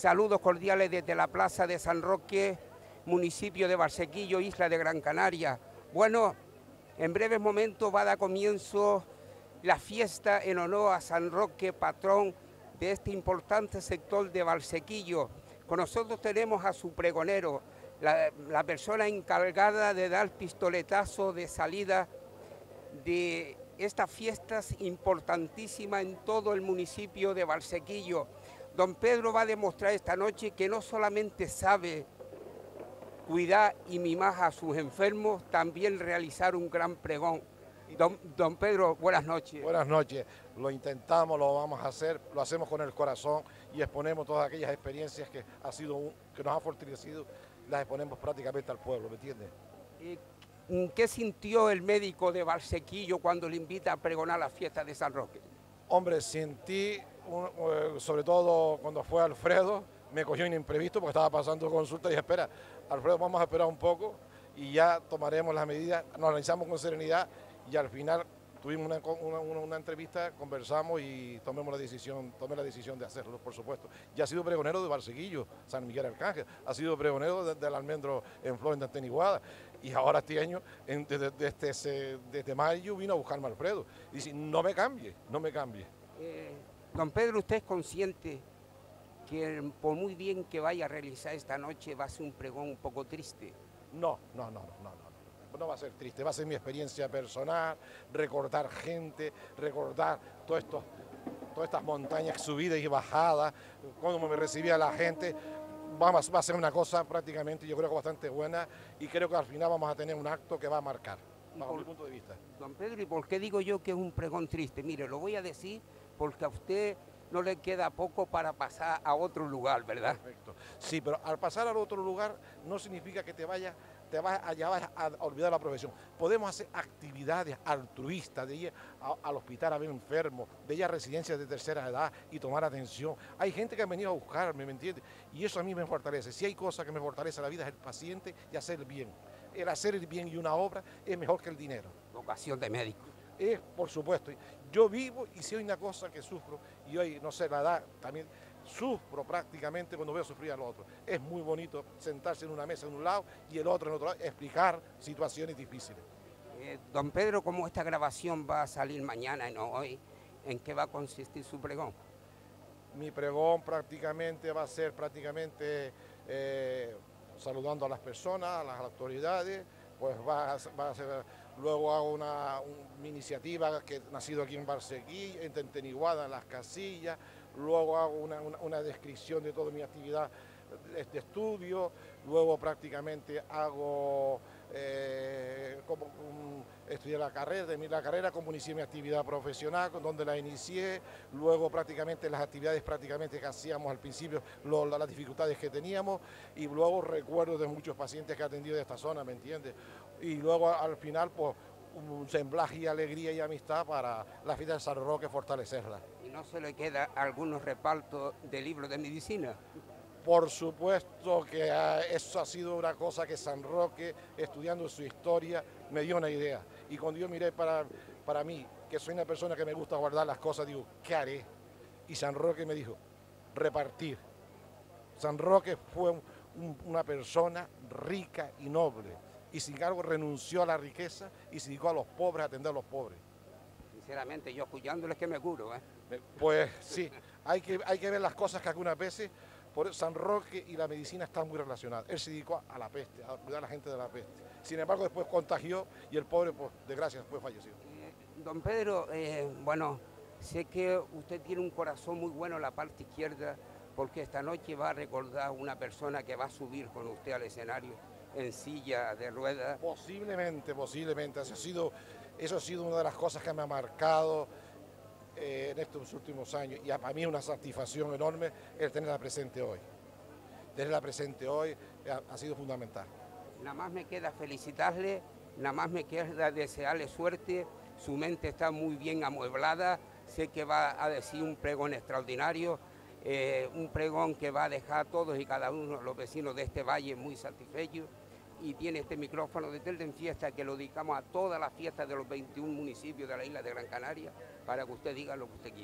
Saludos cordiales desde la Plaza de San Roque, municipio de Valsequillo, isla de Gran Canaria. Bueno, en breves momentos va a dar comienzo la fiesta en honor a San Roque, patrón de este importante sector de Valsequillo. Con nosotros tenemos a su pregonero, la persona encargada de dar pistoletazo de salida de estas fiestas importantísimas en todo el municipio de Valsequillo. Don Pedro va a demostrar esta noche que no solamente sabe cuidar y mimar a sus enfermos, también realizar un gran pregón. Don Pedro, buenas noches. Buenas noches, lo intentamos, lo vamos a hacer, lo hacemos con el corazón y exponemos todas aquellas experiencias que nos han fortalecido, las exponemos prácticamente al pueblo, ¿me entiendes? ¿Qué sintió el médico de Valsequillo cuando le invita a pregonar la fiesta de San Roque? Hombre, sentí, sobre todo cuando fue Alfredo, me cogió un imprevisto porque estaba pasando consulta y dije, espera, Alfredo, vamos a esperar un poco y ya tomaremos las medidas, nos analizamos con serenidad y al final tuvimos una entrevista, conversamos y tomé la decisión de hacerlo, por supuesto. Ya ha sido pregonero de Valsequillo, San Miguel Arcángel, ha sido pregonero del Almendro en Flor, en Anteniguada, y ahora este año, desde mayo, vino a buscarme a Alfredo. Y dice, no me cambie. Don Pedro, ¿usted es consciente que por muy bien que vaya a realizar esta noche va a ser un pregón un poco triste? No va a ser triste, va a ser mi experiencia personal, recordar gente, recordar todas estas montañas subidas y bajadas, cómo me recibía la gente. Va a ser una cosa prácticamente, yo creo que bastante buena, y creo que al final vamos a tener un acto que va a marcar, bajo mi punto de vista. Don Pedro, ¿y por qué digo yo que es un pregón triste? Mire, lo voy a decir porque a usted no le queda poco para pasar a otro lugar, ¿verdad? Perfecto. Sí, pero al pasar al otro lugar no significa que te vayas a olvidar la profesión. Podemos hacer actividades altruistas, de ir al hospital a ver enfermos, de ir a residencias de tercera edad y tomar atención. Hay gente que ha venido a buscarme, ¿me entiendes? Y eso a mí me fortalece. Si hay cosa que me fortalece la vida es el paciente y hacer el bien. El hacer el bien y una obra es mejor que el dinero. Vocación de médico. Por supuesto, yo vivo y si hay una cosa que sufro, y hoy, no sé, la edad también, sufro prácticamente cuando veo sufrir al otro. Es muy bonito sentarse en una mesa en un lado y el otro en otro lado, explicar situaciones difíciles. Don Pedro, ¿cómo esta grabación va a salir mañana y no hoy? ¿En qué va a consistir su pregón? Mi pregón prácticamente va a ser saludando a las personas, a las autoridades, pues va a ser, luego hago una iniciativa que ha nacido aquí en Valsequillo, en Tenteniguada, en Las Casillas, luego hago una descripción de toda mi actividad de estudio, luego prácticamente hago estudié la carrera, como inicié mi actividad profesional, donde la inicié, luego prácticamente las actividades que hacíamos al principio, las dificultades que teníamos, y luego recuerdos de muchos pacientes que he atendido de esta zona, ¿me entiendes? Y luego al final, pues, un semblaje y alegría y amistad para la fiesta de San Roque, fortalecerla. ¿Y no se le queda algunos repartos de libros de medicina? Por supuesto que eso ha sido una cosa que San Roque, estudiando su historia, me dio una idea. Y cuando yo miré para mí, que soy una persona que me gusta guardar las cosas, digo, ¿qué haré? Y San Roque me dijo, repartir. San Roque fue una persona rica y noble, y sin embargo renunció a la riqueza y se dedicó a los pobres, a atender a los pobres. Sinceramente, yo escuchándoles que me curo, ¿eh? Pues sí, hay que ver las cosas que algunas veces. Por eso San Roque y la medicina están muy relacionadas. Él se dedicó a la peste, a cuidar a la gente de la peste. Sin embargo, después contagió y el pobre, pues, desgracia, después falleció. Don Pedro, bueno, sé que usted tiene un corazón muy bueno en la parte izquierda, porque esta noche va a recordar a una persona que va a subir con usted al escenario en silla de ruedas. Posiblemente. Eso ha sido una de las cosas que me ha marcado en estos últimos años, y para mí es una satisfacción enorme el tenerla presente hoy. Tenerla presente hoy ha sido fundamental. Nada más me queda felicitarle, nada más me queda desearle suerte, su mente está muy bien amueblada, sé que va a decir un pregón extraordinario, un pregón que va a dejar a todos y cada uno de los vecinos de este valle muy satisfechos, y tiene este micrófono de Telde en Fiesta que lo dedicamos a todas las fiestas de los 21 municipios de la isla de Gran Canaria para que usted diga lo que usted quiera.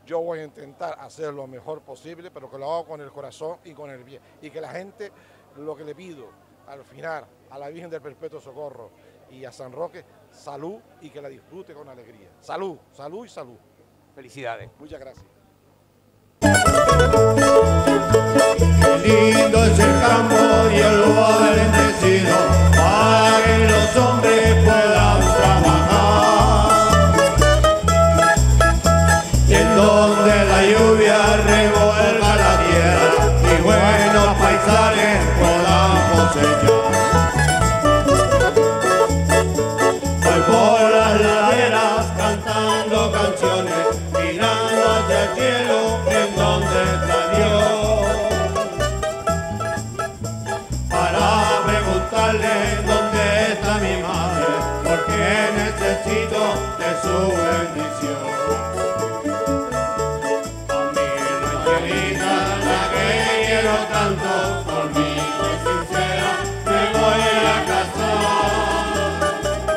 Yo voy a intentar hacer lo mejor posible, pero que lo hago con el corazón y con el bien. Y que la gente, lo que le pido al final, a la Virgen del Perpetuo Socorro y a San Roque, salud y que la disfrute con alegría. Salud, salud y salud. Felicidades. Muchas gracias. Qué lindo es el campo y el lugar bendecido, para que los hombres puedan trabajar. Y en donde la lluvia revuelva la tierra y buenos paisajes puedan cosechar. Voy por las laderas cantando canciones, mirando hacia el cielo en donde está Dios, para preguntarle dónde está mi madre, porque necesito de su bendición. A mi rancherita, la que quiero tanto, conmigo es sincera, me voy a casar.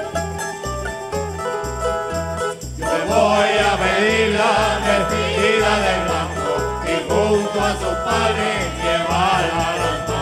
Yo voy a pedirla vestida de blanco y junto a su padre llevarla al altar.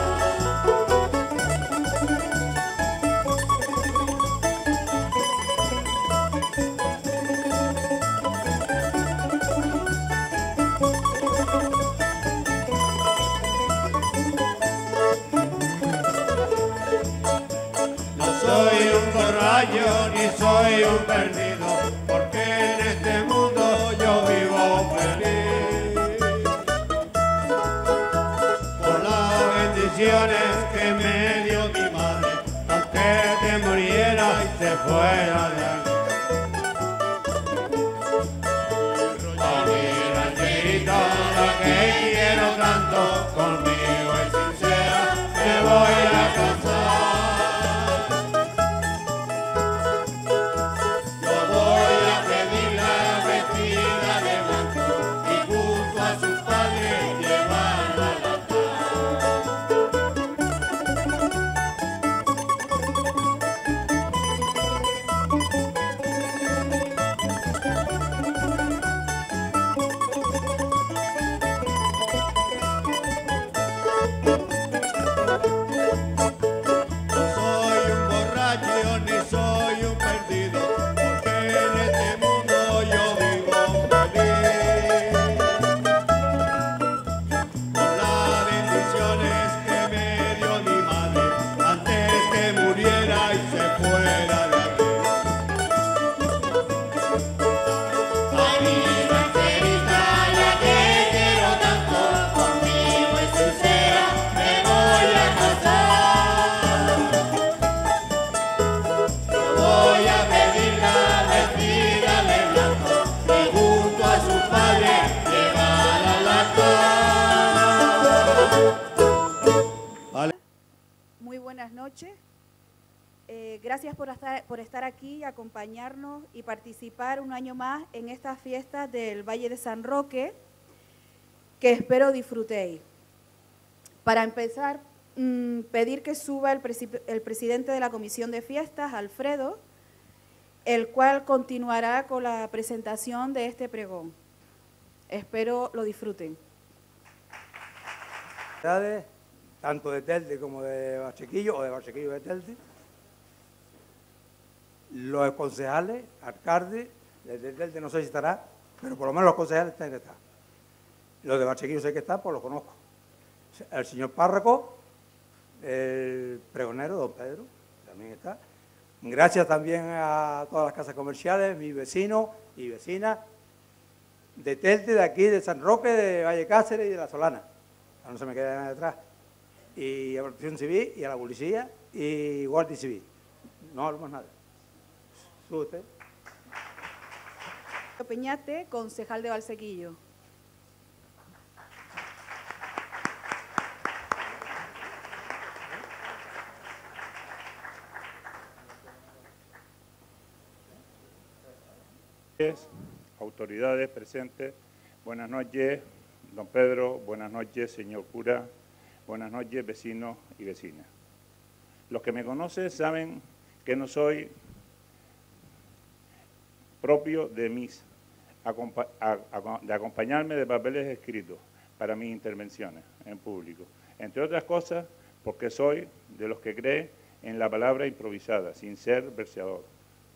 No soy un borracho ni soy un perdido, porque en este mundo yo vivo feliz. Por las bendiciones que me dio mi madre, antes que muriera y se fuera de aquí. A mi rancherita, la que quiero tanto, conmigo es sincera, me voy a casar. Yo voy a pedirla vestida de blanco y junto a su padre llevarla al altar. No soy un borracho ni soy un perdido, porque en este mundo yo vivo feliz. Por las bendiciones que me dio mi madre, antes que muriera y se fuera de aquí. A mi rancherita, la que quiero tanto, conmigo es sincera, me voy a casar. Yo voy a pedirla vestida de blanco y junto a su padre llevarla al altar. Muy buenas noches. Gracias por estar aquí y acompañarnos y participar un año más en esta fiesta del Valle de San Roque, que espero disfrutéis. Para empezar, pedir que suba el presidente de la Comisión de Fiestas, Alfredo, el cual continuará con la presentación de este pregón. Espero lo disfruten. Tanto de Telde como de Barsequillo, o de Barsequillo de Telde. Los concejales, alcaldes, de Telde no sé si estará, pero por lo menos los concejales tienen que estar. Los de Barsequillo sé que están, pues los conozco. El señor párroco, el pregonero, don Pedro, también está. Gracias también a todas las casas comerciales, mis vecinos y vecinas de Telde, de aquí, de San Roque, de Valle Cáceres y de La Solana. Para no se me quede nada detrás. Y a la Protección Civil y a la policía y Guardia Civil. No hablamos nada. Sube usted. Peñate, concejal de Valsequillo. Autoridades presentes, buenas noches, don Pedro, buenas noches, señor cura, buenas noches, vecinos y vecinas. Los que me conocen saben que no soy propio de mis de acompañarme de papeles escritos para mis intervenciones en público. Entre otras cosas, porque soy de los que cree en la palabra improvisada, sin ser verseador.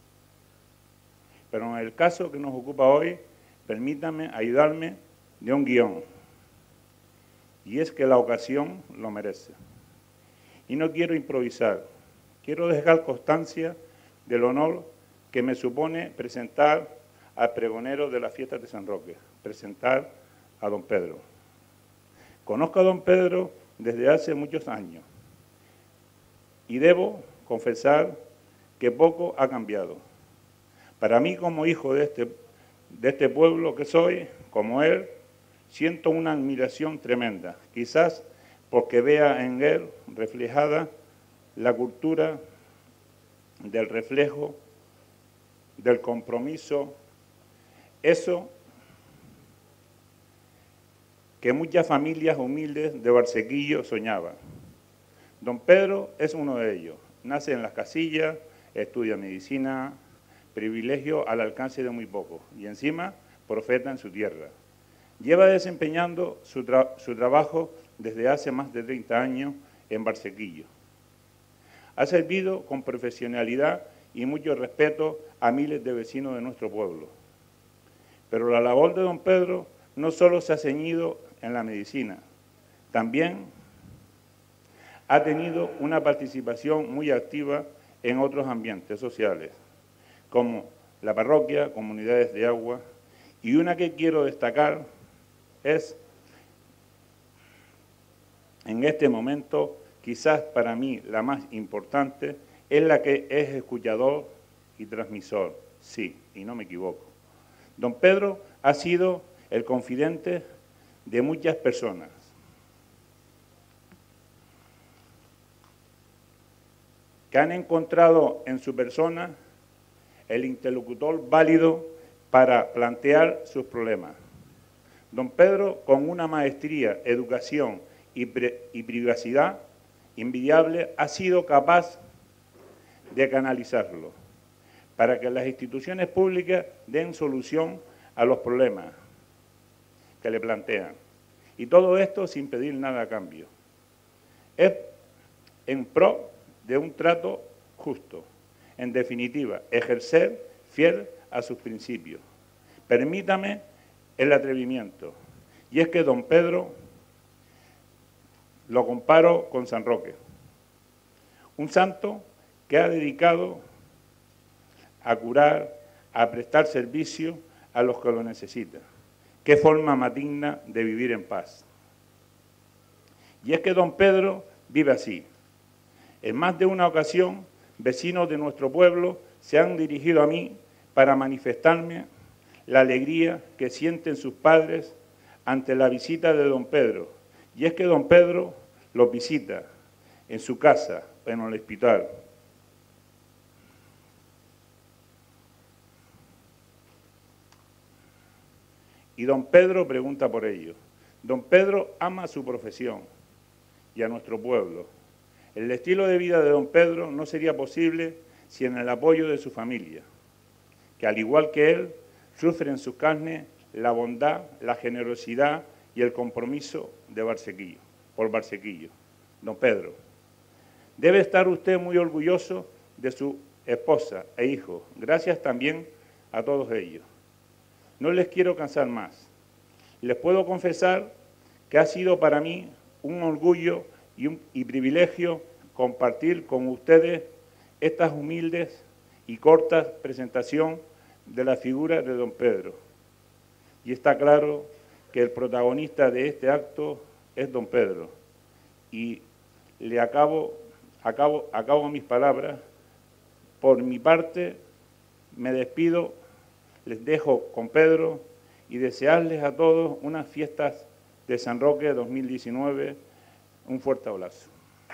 Pero en el caso que nos ocupa hoy, permítanme ayudarme de un guión. Y es que la ocasión lo merece. Y no quiero improvisar, quiero dejar constancia del honor que me supone presentar al pregonero de las fiestas de San Roque, presentar a don Pedro. Conozco a don Pedro desde hace muchos años y debo confesar que poco ha cambiado. Para mí, como hijo de este pueblo que soy, como él, siento una admiración tremenda, quizás porque vea en él reflejada la cultura del reflejo, del compromiso, eso que muchas familias humildes de Barsequillo soñaban. Don Pedro es uno de ellos. Nace en Las Casillas, estudia medicina, privilegio al alcance de muy pocos, y encima profeta en su tierra. Lleva desempeñando su trabajo desde hace más de 30 años en Barsequillo. Ha servido con profesionalidad y mucho respeto a miles de vecinos de nuestro pueblo. Pero la labor de don Pedro no solo se ha ceñido en la medicina, también ha tenido una participación muy activa en otros ambientes sociales, como la parroquia, comunidades de agua, y una que quiero destacar es, en este momento, quizás para mí la más importante, es la que es escuchador y transmisor, sí, y no me equivoco. Don Pedro ha sido el confidente de muchas personas. Que han encontrado en su persona el interlocutor válido para plantear sus problemas. Don Pedro, con una maestría, educación y privacidad envidiable, ha sido capaz de canalizarlo para que las instituciones públicas den solución a los problemas que le plantean. Y todo esto sin pedir nada a cambio. Es en pro de un trato justo. En definitiva, ejercer fiel a sus principios. Permítame el atrevimiento. Y es que don Pedro lo comparo con San Roque, un santo que ha dedicado a curar, a prestar servicio a los que lo necesitan. Qué forma más digna de vivir en paz. Y es que don Pedro vive así. En más de una ocasión, vecinos de nuestro pueblo se han dirigido a mí para manifestarme la alegría que sienten sus padres ante la visita de don Pedro. Y es que don Pedro los visita en su casa, en el hospital. Y don Pedro pregunta por ello. Don Pedro ama su profesión y a nuestro pueblo. El estilo de vida de don Pedro no sería posible sin el apoyo de su familia, que al igual que él, sufre en sus carnes la bondad, la generosidad y el compromiso de Barsequillo, por Barsequillo. Don Pedro, debe estar usted muy orgulloso de su esposa e hijos. Gracias también a todos ellos. No les quiero cansar más. Les puedo confesar que ha sido para mí un orgullo y privilegio compartir con ustedes estas humildes y cortas presentación de la figura de don Pedro. Y está claro que el protagonista de este acto es don Pedro. Y le acabo mis palabras. Por mi parte, me despido, les dejo con Pedro y desearles a todos unas fiestas de San Roque 2019. Un fuerte abrazo.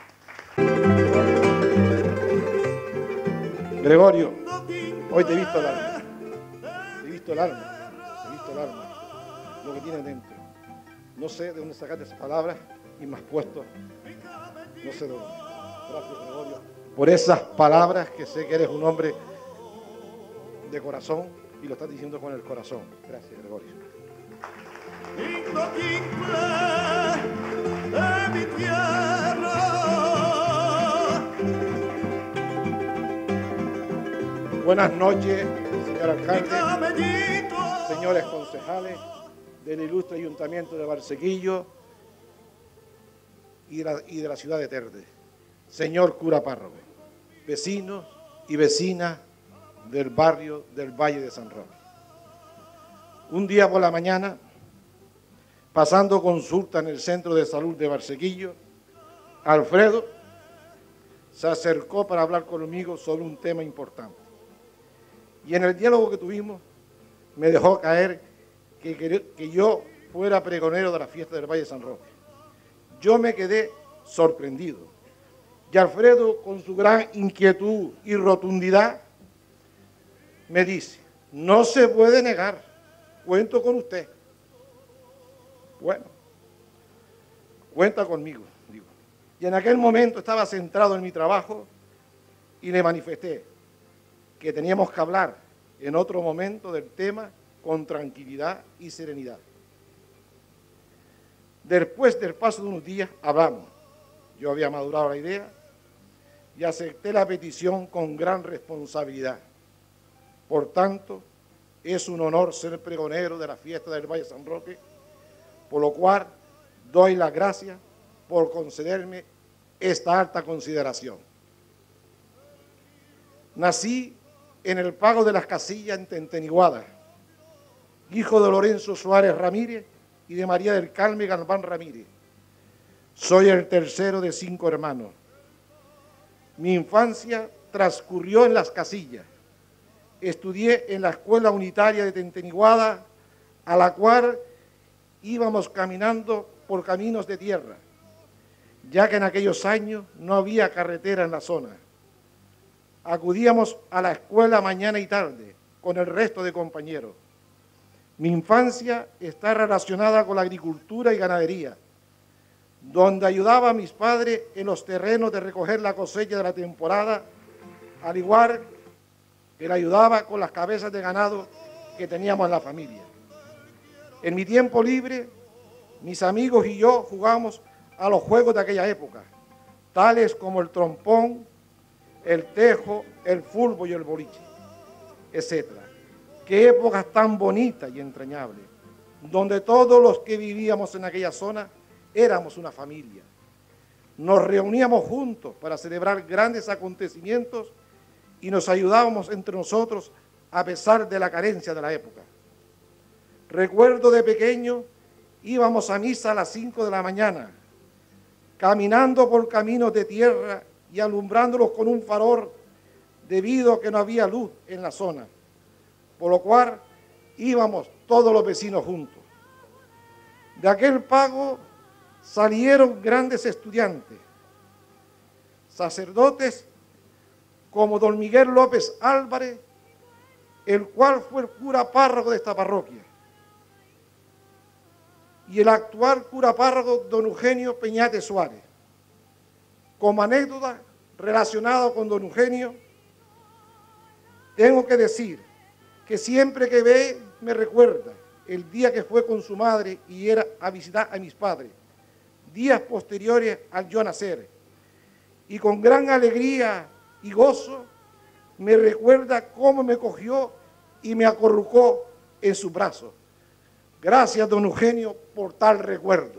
Gregorio, hoy te he visto el alma. Te he visto el alma. Te he visto el alma. Lo que tienes dentro. No sé de dónde sacaste esas palabras y me has puesto. No sé de dónde. Gracias, Gregorio, por esas palabras, que sé que eres un hombre de corazón y lo estás diciendo con el corazón. Gracias, Gregorio. Lindo timbre de mi tierra. Buenas noches, señor alcalde, señores concejales del ilustre Ayuntamiento de Barsequillo y de la ciudad de Telde, señor cura párroco, vecinos y vecinas del barrio del Valle de San Roque. Un día por la mañana, pasando consulta en el Centro de Salud de Barsequillo, Alfredo se acercó para hablar conmigo sobre un tema importante. Y en el diálogo que tuvimos, me dejó caer que yo fuera pregonero de la fiesta del Valle de San Roque. Yo me quedé sorprendido. Y Alfredo, con su gran inquietud y rotundidad, me dice, no se puede negar, cuento con usted. Bueno, cuenta conmigo, digo. Y en aquel momento estaba centrado en mi trabajo y le manifesté que teníamos que hablar en otro momento del tema con tranquilidad y serenidad. Después del paso de unos días hablamos. Yo había madurado la idea y acepté la petición con gran responsabilidad. Por tanto, es un honor ser pregonero de la fiesta del Valle de San Roque, por lo cual doy las gracias por concederme esta alta consideración. Nací en el Pago de las Casillas, en Tenteniguada, hijo de Lorenzo Suárez Ramírez y de María del Carmen Galván Ramírez. Soy el tercero de 5 hermanos. Mi infancia transcurrió en las Casillas. Estudié en la Escuela Unitaria de Tenteniguada, a la cual íbamos caminando por caminos de tierra, ya que en aquellos años no había carretera en la zona. Acudíamos a la escuela mañana y tarde con el resto de compañeros. Mi infancia está relacionada con la agricultura y ganadería, donde ayudaba a mis padres en los terrenos de recoger la cosecha de la temporada, al igual que le ayudaba con las cabezas de ganado que teníamos en la familia. En mi tiempo libre, mis amigos y yo jugamos a los juegos de aquella época, tales como el trompón, el tejo, el fútbol y el boliche, etc. Qué épocas tan bonitas y entrañables, donde todos los que vivíamos en aquella zona éramos una familia. Nos reuníamos juntos para celebrar grandes acontecimientos y nos ayudábamos entre nosotros a pesar de la carencia de la época. Recuerdo de pequeño, íbamos a misa a las 5 de la mañana, caminando por caminos de tierra y alumbrándolos con un farol debido a que no había luz en la zona, por lo cual íbamos todos los vecinos juntos. De aquel pago salieron grandes estudiantes, sacerdotes como don Miguel López Álvarez, el cual fue el cura párroco de esta parroquia, y el actual cura párroco don Eugenio Peñate Suárez. Como anécdota relacionada con don Eugenio, tengo que decir que siempre que ve me recuerda el día que fue con su madre y era a visitar a mis padres, días posteriores al yo nacer, y con gran alegría y gozo me recuerda cómo me cogió y me acurrucó en sus brazos. Gracias, don Eugenio, por tal recuerdo.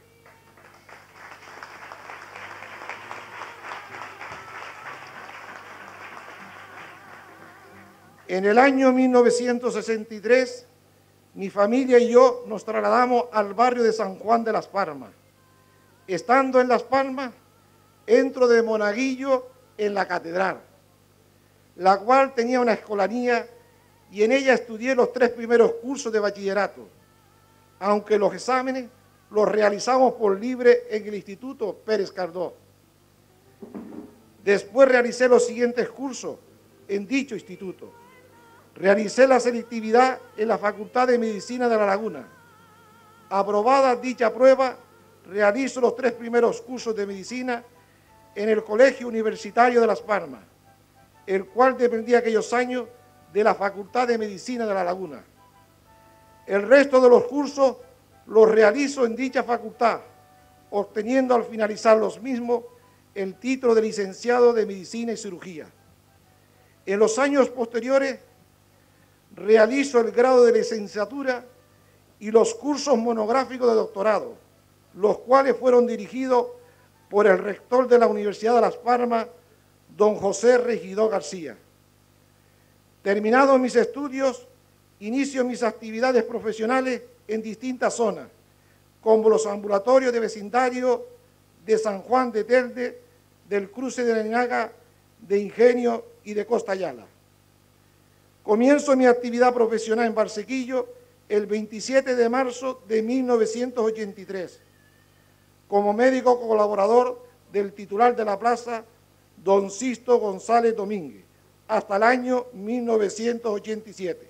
En el año 1963, mi familia y yo nos trasladamos al barrio de San Juan de Las Palmas. Estando en Las Palmas, entro de monaguillo en la catedral, la cual tenía una escolanía y en ella estudié los 3 primeros cursos de bachillerato, aunque los exámenes los realizamos por libre en el Instituto Pérez Cardó. Después realicé los siguientes cursos en dicho instituto. Realicé la selectividad en la Facultad de Medicina de La Laguna. Aprobada dicha prueba, realizo los 3 primeros cursos de medicina en el Colegio Universitario de Las Palmas, el cual dependía aquellos años de la Facultad de Medicina de La Laguna. El resto de los cursos los realizo en dicha facultad, obteniendo al finalizar los mismos el título de licenciado de Medicina y Cirugía. En los años posteriores realizo el grado de licenciatura y los cursos monográficos de doctorado, los cuales fueron dirigidos por el rector de la Universidad de Las Palmas, don José Regidor García. Terminados mis estudios, inicio mis actividades profesionales en distintas zonas, como los ambulatorios de vecindario de San Juan de Telde, del Cruce de la Ninaga, de Ingenio y de Costa Ayala. Comienzo mi actividad profesional en Barsequillo el 27 de marzo de 1983, como médico colaborador del titular de la plaza, don Sisto González Domínguez, hasta el año 1987.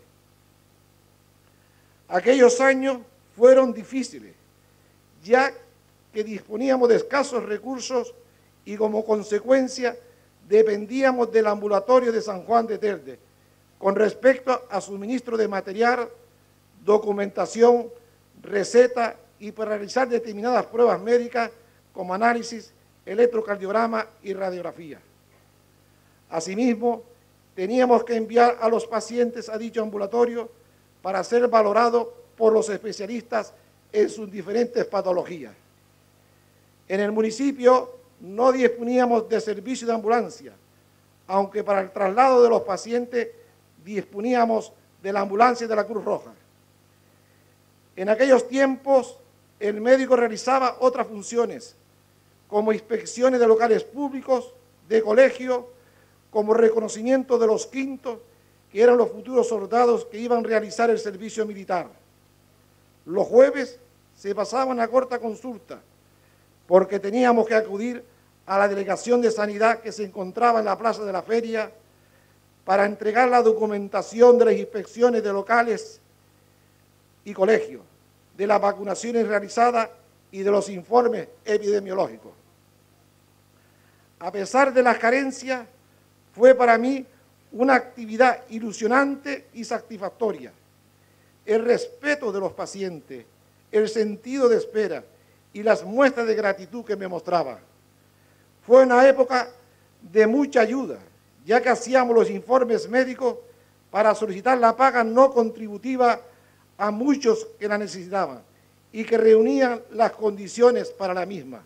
Aquellos años fueron difíciles, ya que disponíamos de escasos recursos y como consecuencia dependíamos del ambulatorio de San Juan de Telde con respecto a suministro de material, documentación, receta y para realizar determinadas pruebas médicas como análisis, electrocardiograma y radiografía. Asimismo, teníamos que enviar a los pacientes a dicho ambulatorio para ser valorados por los especialistas en sus diferentes patologías. En el municipio no disponíamos de servicio de ambulancia, aunque para el traslado de los pacientes disponíamos de la ambulancia de la Cruz Roja. En aquellos tiempos, el médico realizaba otras funciones, como inspecciones de locales públicos, de colegio, como reconocimiento de los quintos, que eran los futuros soldados que iban a realizar el servicio militar. Los jueves se pasaban a corta consulta, porque teníamos que acudir a la delegación de sanidad que se encontraba en la plaza de la feria para entregar la documentación de las inspecciones de locales y colegios, de las vacunaciones realizadas y de los informes epidemiológicos. A pesar de las carencias, fue para mí una actividad ilusionante y satisfactoria. El respeto de los pacientes, el sentido de espera y las muestras de gratitud que me mostraba. Fue una época de mucha ayuda, ya que hacíamos los informes médicos para solicitar la paga no contributiva a muchos que la necesitaban y que reunían las condiciones para la misma.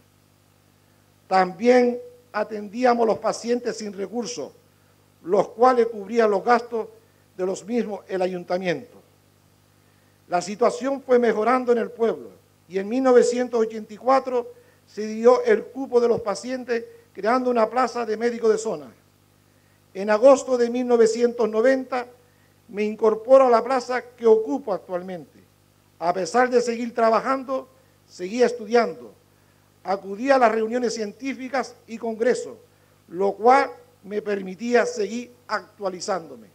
También atendíamos a los pacientes sin recursos, los cuales cubrían los gastos de los mismos el ayuntamiento. La situación fue mejorando en el pueblo y en 1984 se dio el cupo de los pacientes creando una plaza de médico de zona. En agosto de 1990 me incorporo a la plaza que ocupo actualmente. A pesar de seguir trabajando, seguía estudiando. Acudía a las reuniones científicas y congresos, lo cual me permitía seguir actualizándome.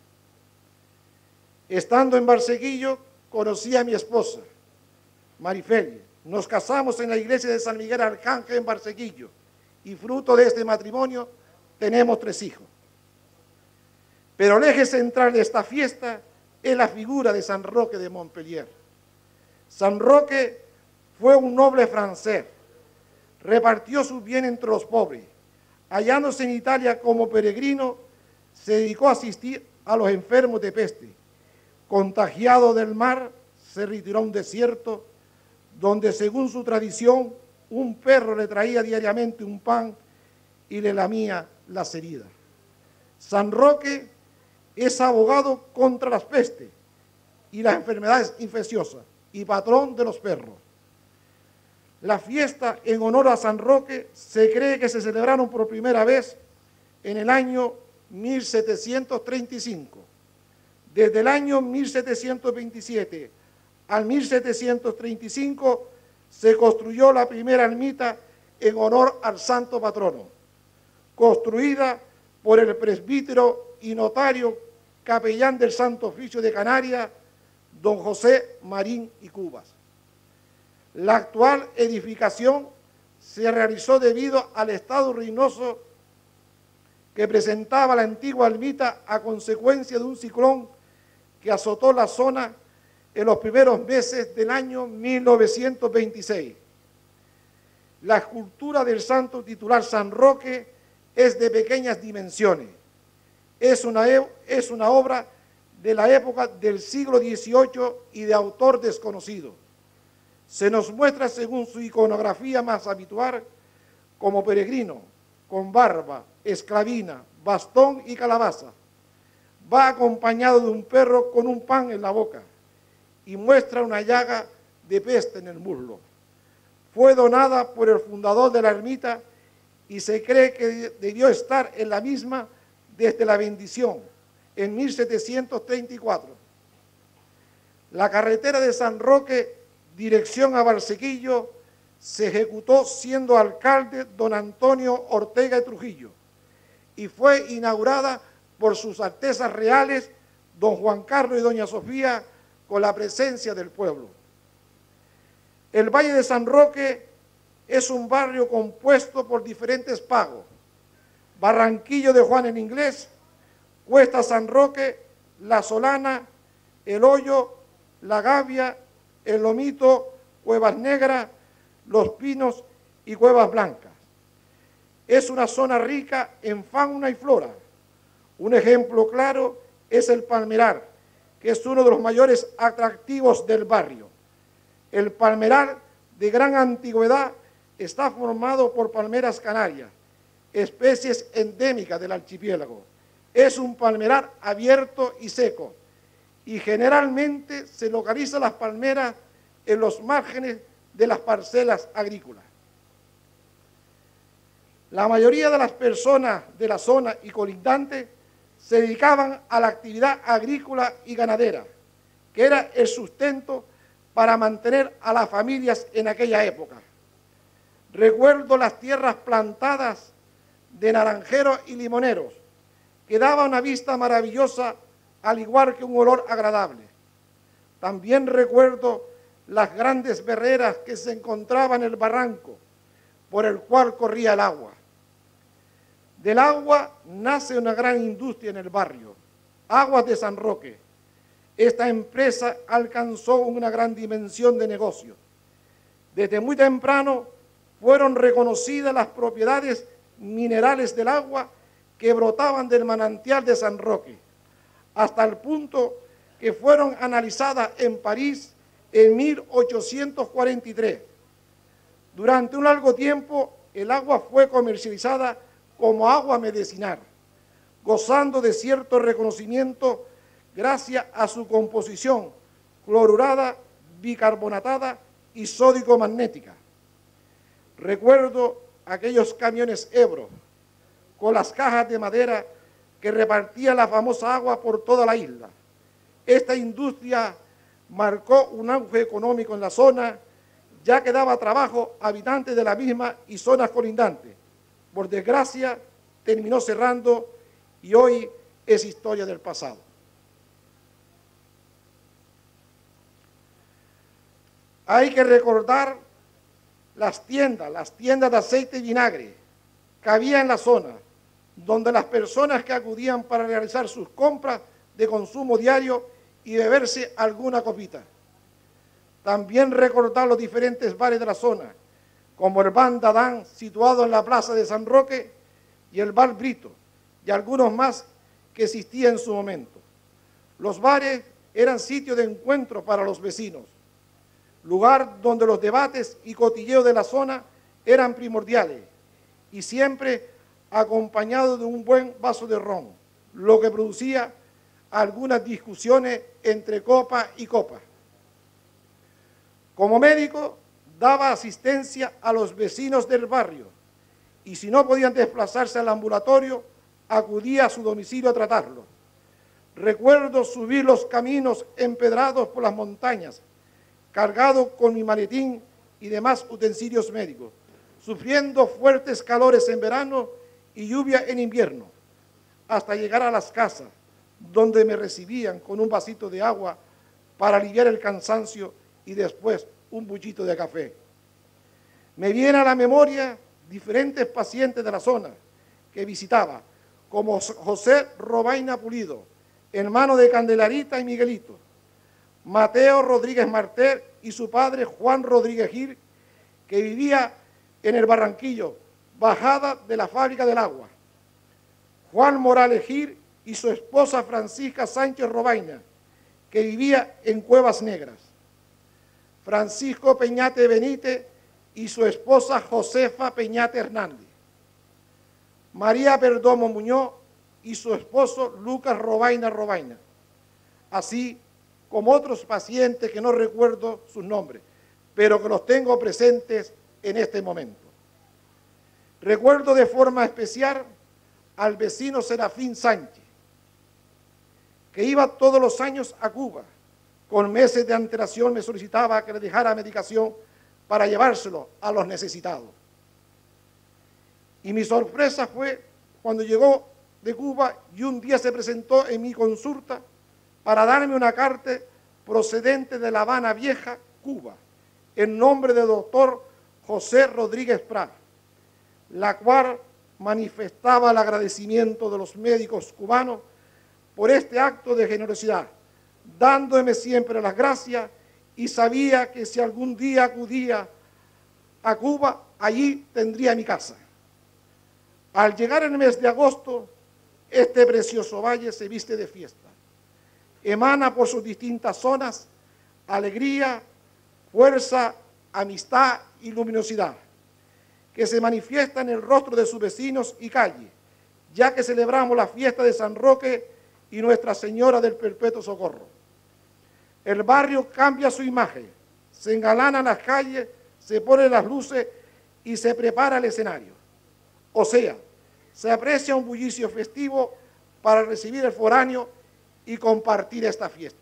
Estando en Barsequillo, conocí a mi esposa, Marifeli. Nos casamos en la iglesia de San Miguel Arcángel en Barsequillo y fruto de este matrimonio tenemos 3 hijos. Pero el eje central de esta fiesta es la figura de San Roque de Montpellier. San Roque fue un noble francés, repartió sus bienes entre los pobres. Hallándose en Italia como peregrino, se dedicó a asistir a los enfermos de peste. Contagiado del mar, se retiró a un desierto, donde según su tradición, un perro le traía diariamente un pan y le lamía las heridas. San Roque es abogado contra las pestes y las enfermedades infecciosas y patrón de los perros. La fiesta en honor a San Roque se cree que se celebraron por primera vez en el año 1735. Desde el año 1727 al 1735 se construyó la primera ermita en honor al santo patrono, construida por el presbítero y notario capellán del Santo Oficio de Canarias, don José Marín y Cubas. La actual edificación se realizó debido al estado ruinoso que presentaba la antigua ermita a consecuencia de un ciclón que azotó la zona en los primeros meses del año 1926. La escultura del santo titular San Roque es de pequeñas dimensiones. Es una obra de la época del siglo XVIII y de autor desconocido. Se nos muestra, según su iconografía más habitual, como peregrino, con barba, esclavina, bastón y calabaza. Va acompañado de un perro con un pan en la boca y muestra una llaga de peste en el muslo. Fue donada por el fundador de la ermita y se cree que debió estar en la misma desde la bendición, en 1734. La carretera de San Roque, dirección a Valsequillo, se ejecutó siendo alcalde don Antonio Ortega y Trujillo y fue inaugurada por sus altezas reales don Juan Carlos y doña Sofía con la presencia del pueblo. El Valle de San Roque es un barrio compuesto por diferentes pagos: Barranquillo de Juan el Inglés, Cuesta San Roque, La Solana, El Hoyo, La Gavia, El Lomito, Cuevas Negras, Los Pinos y Cuevas Blancas. Es una zona rica en fauna y flora. Un ejemplo claro es el palmerar, que es uno de los mayores atractivos del barrio. El palmerar, de gran antigüedad, está formado por palmeras canarias, especies endémicas del archipiélago. Es un palmerar abierto y seco, y generalmente se localizan las palmeras en los márgenes de las parcelas agrícolas. La mayoría de las personas de la zona y colindantes se dedicaban a la actividad agrícola y ganadera, que era el sustento para mantener a las familias en aquella época. Recuerdo las tierras plantadas de naranjeros y limoneros, que daban una vista maravillosa, al igual que un olor agradable. También recuerdo las grandes berreras que se encontraban en el barranco por el cual corría el agua. Del agua nace una gran industria en el barrio, Aguas de San Roque. Esta empresa alcanzó una gran dimensión de negocio. Desde muy temprano fueron reconocidas las propiedades minerales del agua que brotaban del manantial de San Roque, hasta el punto que fueron analizadas en París en 1843. Durante un largo tiempo, el agua fue comercializada como agua medicinal, gozando de cierto reconocimiento gracias a su composición clorurada, bicarbonatada y sódico-magnética. Recuerdo aquellos camiones Ebro con las cajas de madera que repartían la famosa agua por toda la isla. Esta industria marcó un auge económico en la zona, ya que daba trabajo a habitantes de la misma y zonas colindantes. Por desgracia, terminó cerrando y hoy es historia del pasado. Hay que recordar las tiendas de aceite y vinagre que había en la zona, donde las personas que acudían para realizar sus compras de consumo diario y beberse alguna copita. También recordar los diferentes bares de la zona, como el Bar Dadán, situado en la plaza de San Roque, y el Bar Brito, y algunos más que existían en su momento. Los bares eran sitios de encuentro para los vecinos, lugar donde los debates y cotilleos de la zona eran primordiales, y siempre acompañados de un buen vaso de ron, lo que producía algunas discusiones entre copa y copa. Como médico, daba asistencia a los vecinos del barrio y si no podían desplazarse al ambulatorio, acudía a su domicilio a tratarlo. Recuerdo subir los caminos empedrados por las montañas, cargado con mi maletín y demás utensilios médicos, sufriendo fuertes calores en verano y lluvia en invierno, hasta llegar a las casas, donde me recibían con un vasito de agua para aliviar el cansancio y después un buchito de café. Me vienen a la memoria diferentes pacientes de la zona que visitaba, como José Robaina Pulido, hermano de Candelarita y Miguelito, Mateo Rodríguez Martel y su padre Juan Rodríguez Gil, que vivía en el Barranquillo, bajada de la Fábrica del Agua, Juan Morales Gil y su esposa Francisca Sánchez Robaina, que vivía en Cuevas Negras, Francisco Peñate Benítez y su esposa Josefa Peñate Hernández, María Perdomo Muñoz y su esposo Lucas Robaina Robaina, así como otros pacientes que no recuerdo sus nombres, pero que los tengo presentes en este momento. Recuerdo de forma especial al vecino Serafín Sánchez, que iba todos los años a Cuba. Con meses de antelación me solicitaba que le dejara medicación para llevárselo a los necesitados. Y mi sorpresa fue cuando llegó de Cuba y un día se presentó en mi consulta para darme una carta procedente de La Habana Vieja, Cuba, en nombre del doctor José Rodríguez Prat, la cual manifestaba el agradecimiento de los médicos cubanos por este acto de generosidad, dándome siempre las gracias, y sabía que si algún día acudía a Cuba, allí tendría mi casa. Al llegar el mes de agosto, este precioso valle se viste de fiesta. Emana por sus distintas zonas alegría, fuerza, amistad y luminosidad, que se manifiesta en el rostro de sus vecinos y calle, ya que celebramos la fiesta de San Roque y Nuestra Señora del Perpetuo Socorro. El barrio cambia su imagen, se engalanan las calles, se ponen las luces y se prepara el escenario. O sea, se aprecia un bullicio festivo para recibir el foráneo y compartir estas fiestas.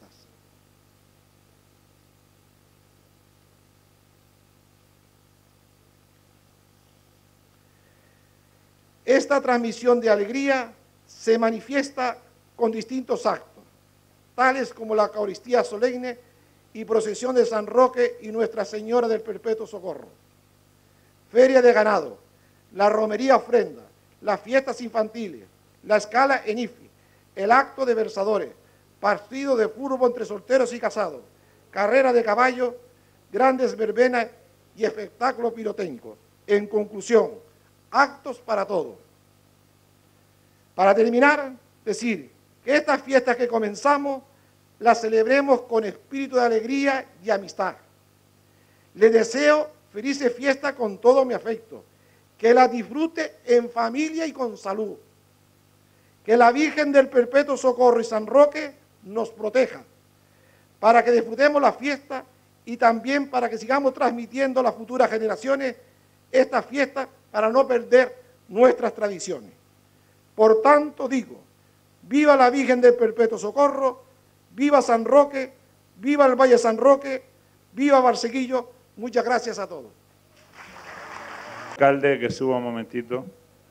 Esta transmisión de alegría se manifiesta con distintos actos, tales como la Eucaristía solemne y procesión de San Roque y Nuestra Señora del Perpetuo Socorro, feria de ganado, la romería ofrenda, las fiestas infantiles, la escala en IFI, el acto de versadores, partido de fútbol entre solteros y casados, carrera de caballo, grandes verbenas y espectáculos pirotécnicos. En conclusión, actos para todos. Para terminar, decir que estas fiestas que comenzamos las celebremos con espíritu de alegría y amistad. Les deseo felices fiestas con todo mi afecto, que las disfrute en familia y con salud. Que la Virgen del Perpetuo Socorro y San Roque nos proteja, para que disfrutemos la fiesta y también para que sigamos transmitiendo a las futuras generaciones estas fiestas para no perder nuestras tradiciones. Por tanto digo, viva la Virgen del Perpetuo Socorro, viva San Roque, viva el Valle San Roque, viva Barsequillo. Muchas gracias a todos. Alcalde, que suba un momentito.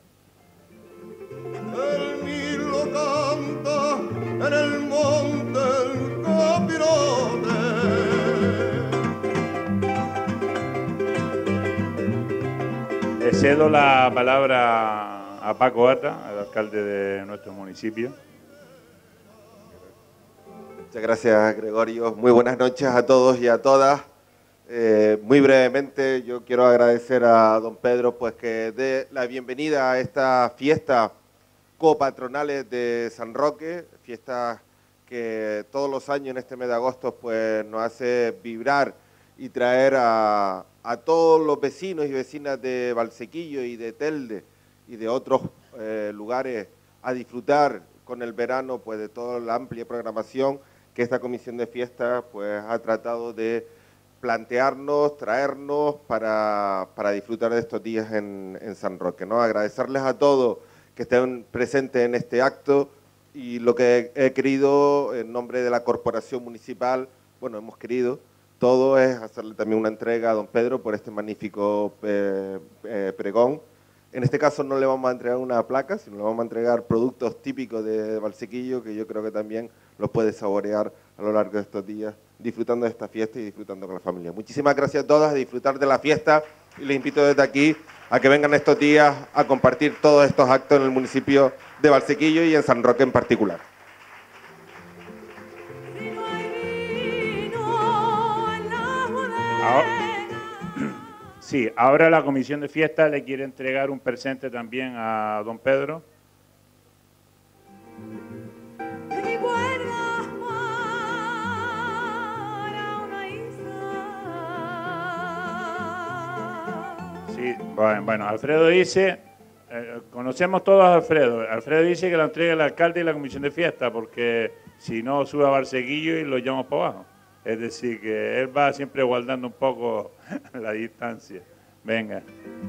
El Nilo canta en el monte el capirote. Le cedo la palabra a Paco Ata, el alcalde de nuestro municipio. Muchas gracias, Gregorio. Muy buenas noches a todos y a todas. Muy brevemente, yo quiero agradecer a don Pedro pues que dé la bienvenida a esta fiesta copatronales de San Roque, fiestas que todos los años en este mes de agosto pues nos hace vibrar y traer a todos los vecinos y vecinas de Valsequillo y de Telde y de otros lugares a disfrutar con el verano pues de toda la amplia programación que esta comisión de fiestas pues ha tratado de plantearnos, traernos para disfrutar de estos días en San Roque, ¿no? Agradecerles a todos que estén presentes en este acto y lo que he querido en nombre de la corporación municipal, bueno, hemos querido, todo es hacerle también una entrega a don Pedro por este magnífico pregón. En este caso no le vamos a entregar una placa, sino le vamos a entregar productos típicos de Valsequillo que yo creo que también los puede saborear a lo largo de estos días, disfrutando de esta fiesta y disfrutando con la familia. Muchísimas gracias a todas, a disfrutar de la fiesta y les invito desde aquí a que vengan estos días a compartir todos estos actos en el municipio de Valsequillo y en San Roque en particular. Sí, ahora la comisión de fiesta le quiere entregar un presente también a don Pedro. Sí, bueno, Alfredo dice, conocemos todos a Alfredo. Alfredo dice que lo entregue el alcalde y la comisión de fiesta, porque si no sube a Valsequillo y lo llevamos para abajo. Es decir, que él va siempre guardando un poco la distancia. Venga.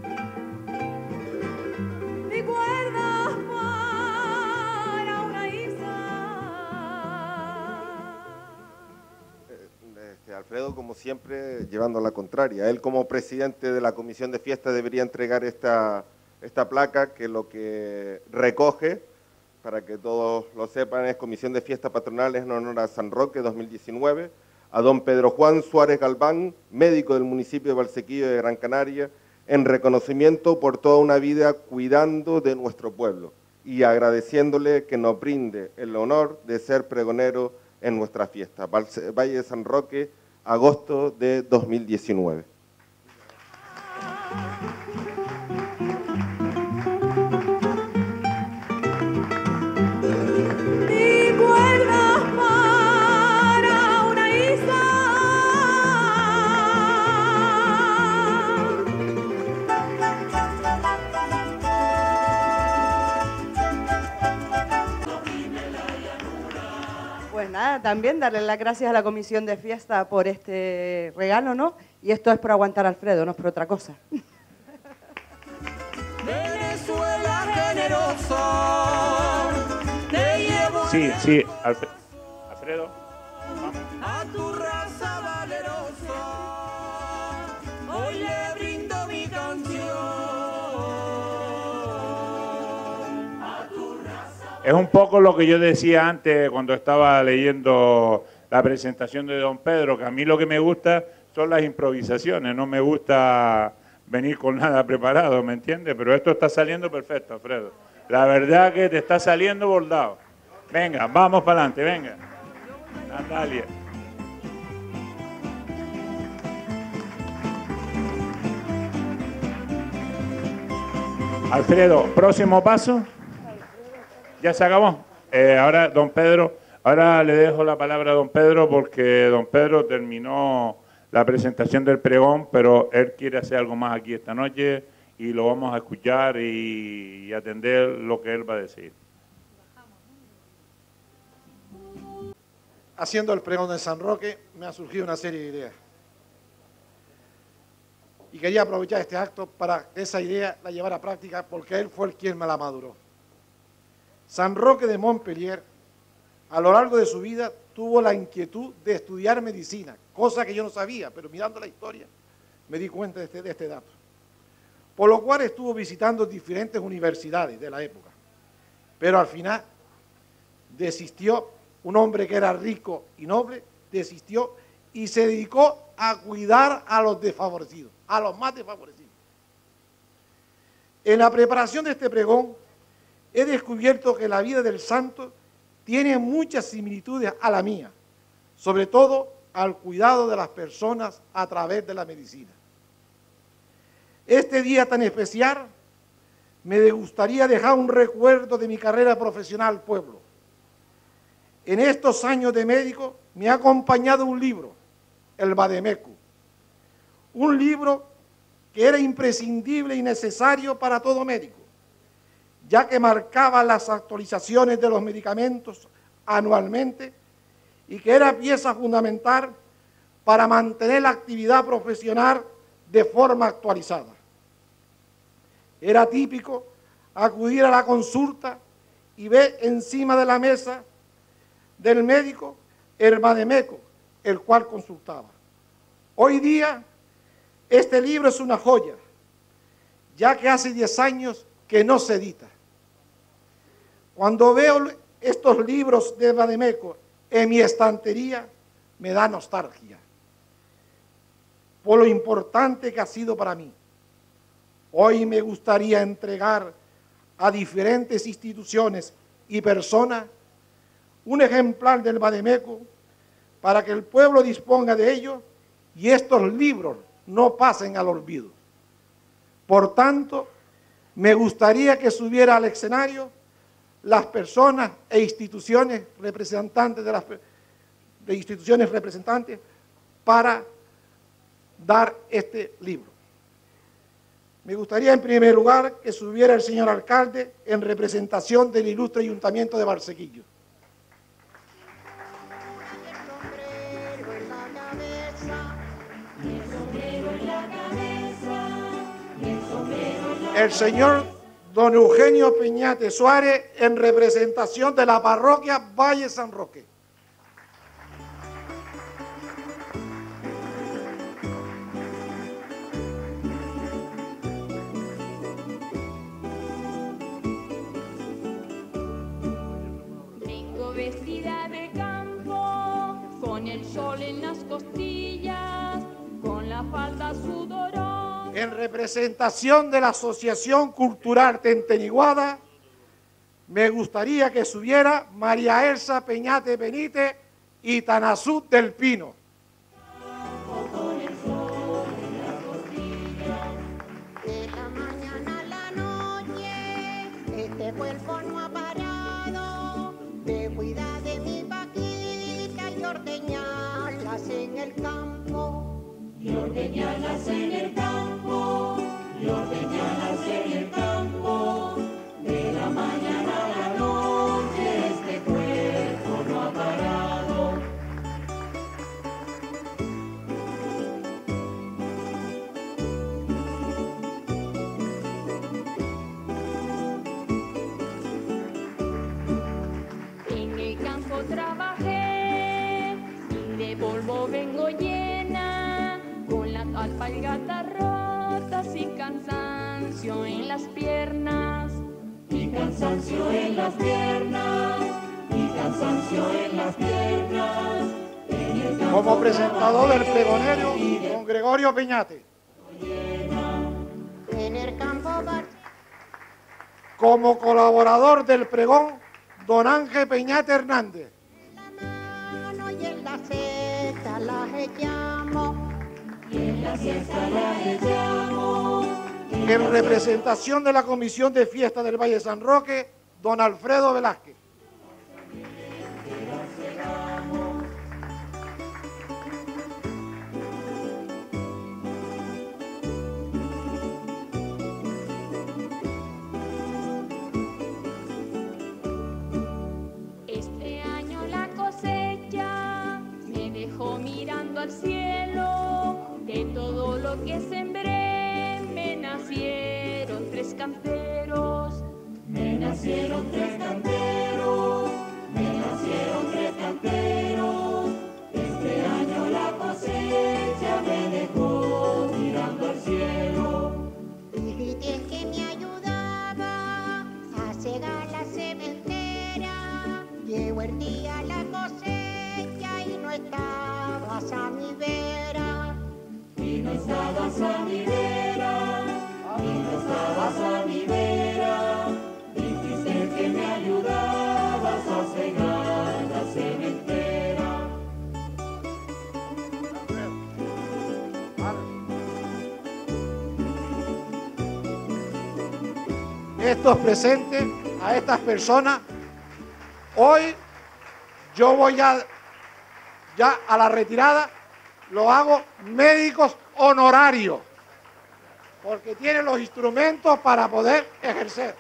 Alfredo, como siempre, llevando la contraria. Él, como presidente de la comisión de fiesta, debería entregar esta placa, que lo que recoge, para que todos lo sepan, es Comisión de Fiestas Patronales en honor a San Roque 2019, a don Pedro Juan Suárez Galván, médico del municipio de Valsequillo de Gran Canaria, en reconocimiento por toda una vida cuidando de nuestro pueblo y agradeciéndole que nos brinde el honor de ser pregonero en nuestra fiesta. Valle de San Roque, agosto de 2019. Pues nada, también darle las gracias a la comisión de fiesta por este regalo, ¿no? Y esto es por aguantar a Alfredo, no es por otra cosa. Venezuela generosa, te llevo Sí, Alfredo. a tu raza valerosa, hoy le brindo mi canción. Es un poco lo que yo decía antes cuando estaba leyendo la presentación de don Pedro, que a mí lo que me gusta son las improvisaciones, no me gusta venir con nada preparado, ¿me entiendes? Pero esto está saliendo perfecto, Alfredo. La verdad que te está saliendo bordado. Venga, vamos para adelante, venga. Natalia. Alfredo, próximo paso. Ya se acabó. Ahora, don Pedro, ahora le dejo la palabra a don Pedro porque don Pedro terminó la presentación del pregón, pero él quiere hacer algo más aquí esta noche y lo vamos a escuchar y atender lo que él va a decir. Haciendo el pregón de San Roque, me ha surgido una serie de ideas. Y quería aprovechar este acto para que esa idea la llevara a práctica porque él fue el quien me la maduró. San Roque de Montpellier, a lo largo de su vida, tuvo la inquietud de estudiar medicina, cosa que yo no sabía, pero mirando la historia me di cuenta de este dato. Por lo cual estuvo visitando diferentes universidades de la época, pero al final desistió, un hombre que era rico y noble, desistió y se dedicó a cuidar a los desfavorecidos, a los más desfavorecidos. En la preparación de este pregón, he descubierto que la vida del santo tiene muchas similitudes a la mía, sobre todo al cuidado de las personas a través de la medicina. Este día tan especial me gustaría dejar un recuerdo de mi carrera profesional al pueblo. En estos años de médico me ha acompañado un libro, el Vademécum, un libro que era imprescindible y necesario para todo médico, ya que marcaba las actualizaciones de los medicamentos anualmente y que era pieza fundamental para mantener la actividad profesional de forma actualizada. Era típico acudir a la consulta y ver encima de la mesa del médico el Vademécum, el cual consultaba. Hoy día este libro es una joya, ya que hace 10 años que no se edita. Cuando veo estos libros de Vademécum en mi estantería, me da nostalgia por lo importante que ha sido para mí. Hoy me gustaría entregar a diferentes instituciones y personas un ejemplar del vademécum para que el pueblo disponga de ello y estos libros no pasen al olvido. Por tanto, me gustaría que subiera al escenario las personas e instituciones representantes para dar este libro. Me gustaría en primer lugar que subiera el señor alcalde en representación del ilustre Ayuntamiento de Valsequillo. El señor don Eugenio Peñate Suárez en representación de la parroquia Valle San Roque. Vengo vestida de campo, con el sol en las costillas, con la falda sudorosa. En representación de la Asociación Cultural Tenteniguada, me gustaría que subiera María Elsa Peñate Benítez y Tanazú del Pino. Con el sol en las costillas, de la mañana a la noche, este cuerpo no ha parado, de cuidar de mi vaquita y ordeñarlas en el campo. Y ordeñarlas en el campo, y ordeñarlas en el campo, de la mañana a la noche este cuerpo no ha parado. En el campo trabajé y de polvo vengo llena, con la alpargata rota, sin cansancio en las piernas, y cansancio en las piernas, y cansancio en las piernas. Como presentador del pregonero, don Gregorio Peñate. En el campo Como colaborador del pregón, don Ángel Peñate Hernández. mano y en la cesta las echamos. En la siesta la echamos. En representación de la Comisión de Fiesta del Valle San Roque, don Alfredo Velázquez. Este año la cosecha me dejó mirando al cielo, de todo lo que sembré me nacieron tres canteros. Me nacieron tres canteros, me nacieron tres canteros. Este año la cosecha me dejó mirando al cielo. Dijiste que me ayudaba a cegar la cementera. Llegó el día la cosecha y no estabas a mi vera. Y no estabas a mi vera, y no estabas a mi vera. Dijiste que me ayudabas a cegar la cementera. Estos presentes, a estas personas, hoy yo voy ya a la retirada, lo hago médicos honorarios, porque tienen los instrumentos para poder ejercer.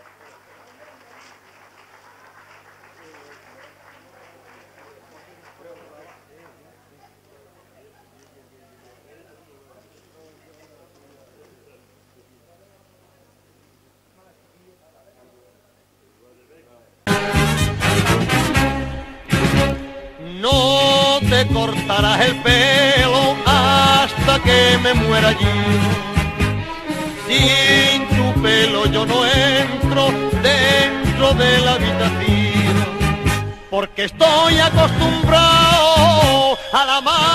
No te cortarás el pelo hasta que me muera allí. Sin tu pelo yo no entro dentro de la habitación, porque estoy acostumbrado a la mano.